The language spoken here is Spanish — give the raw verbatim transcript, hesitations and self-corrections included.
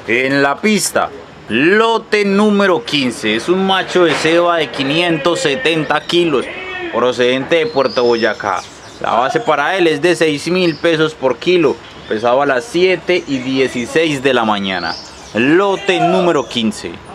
En la pista, lote número quince, es un macho de ceba de quinientos setenta kilos, procedente de Puerto Boyacá. La base para él es de seis mil pesos por kilo, pesado a las siete y dieciséis de la mañana. Lote número quince.